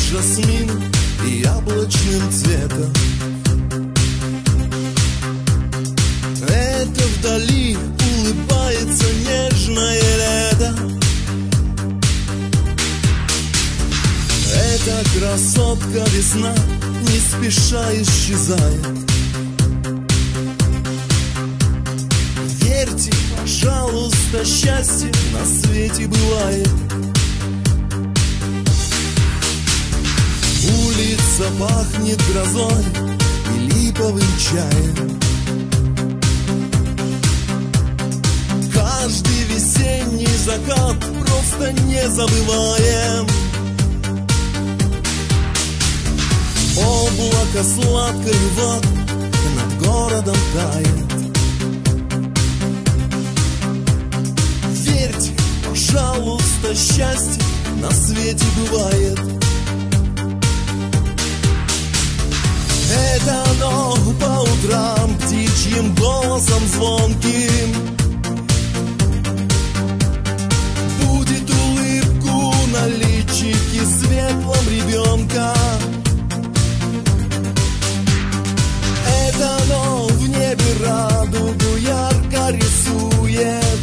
жасмином и яблочным цветом. Это вдали улыбается нежное лето. Эта красотка весна не спеша исчезает. Верьте, пожалуйста, счастье на свете бывает. Улица пахнет грозой и липовым чаем. Каждый весенний закат просто не забываем. Облако сладкой ваты над городом тает. Верьте, пожалуйста, счастье на свете бывает. Это оно по утрам птичьим голосом звонким будет улыбку на личике светлом ребенка. Это оно в небе радугу ярко рисует.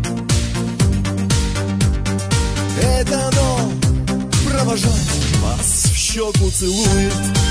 Это оно провожает вас в щеку целует.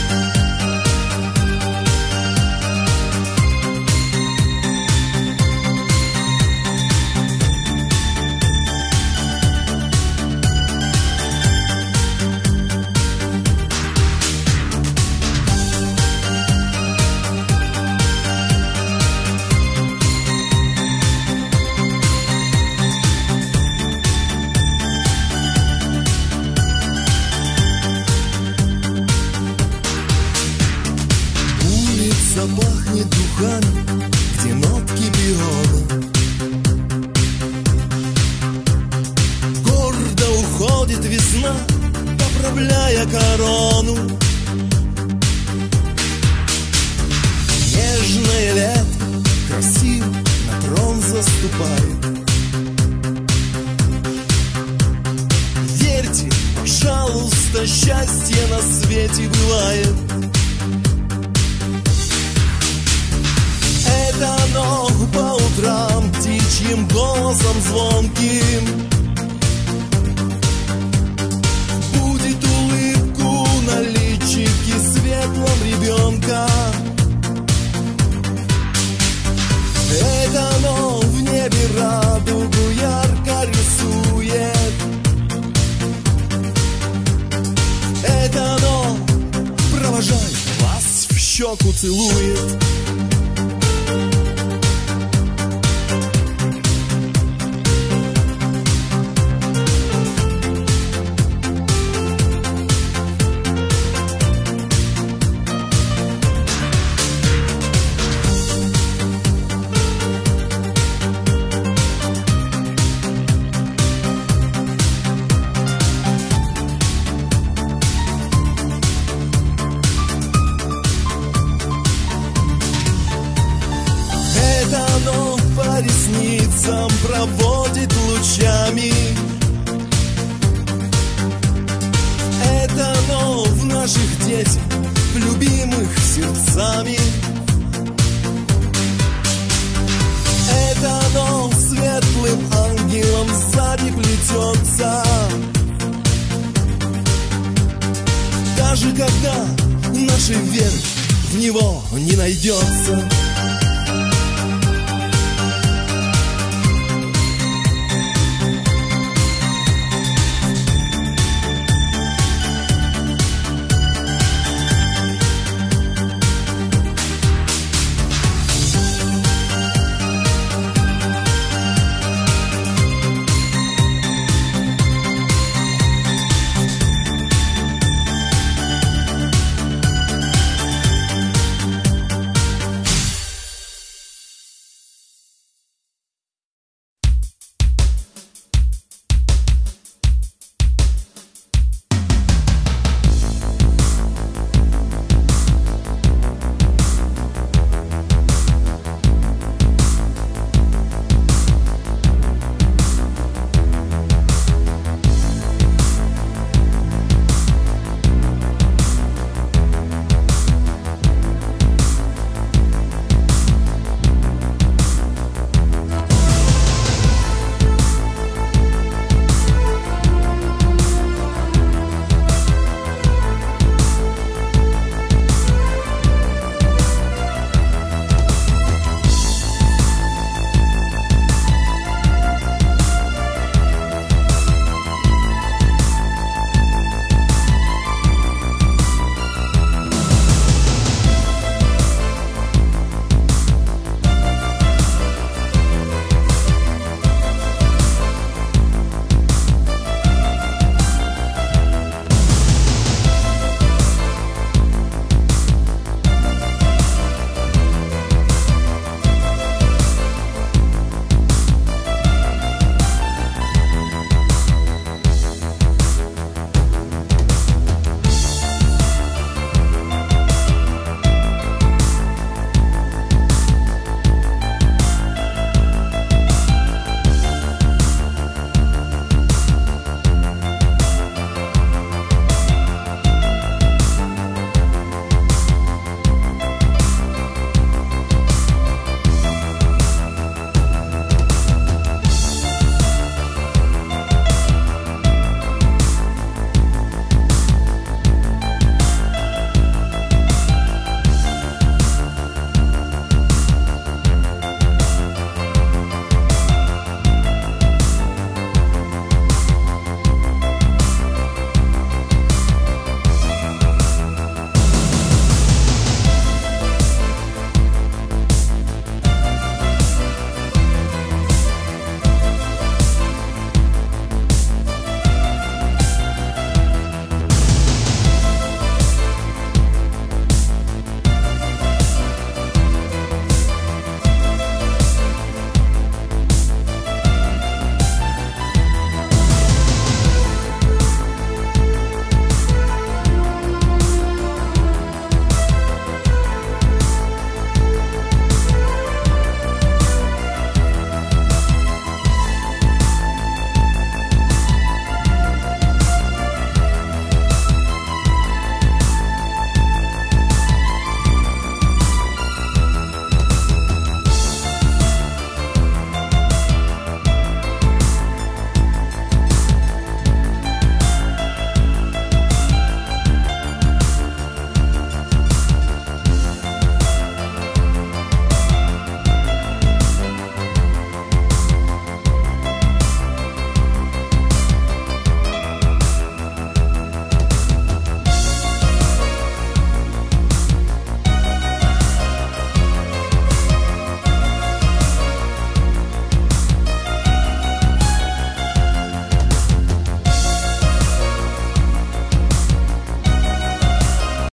Пахнет духами, где нотки пиона. Гордо уходит весна, поправляя корону. Нежное лето красиво на трон заступает. Верьте, пожалуйста, счастье на свете бывает. Это оно по утрам птичьим голосом звонким будет улыбку на личике светлом ребенка. Это оно в небе радугу ярко рисует. Это оно провожает вас в щеку целует. По ресницам проводит лучами. Это оно в наших детях, любимых сердцами. Это оно светлым ангелом сзади плетется. Даже когда нашей веры в него не найдется.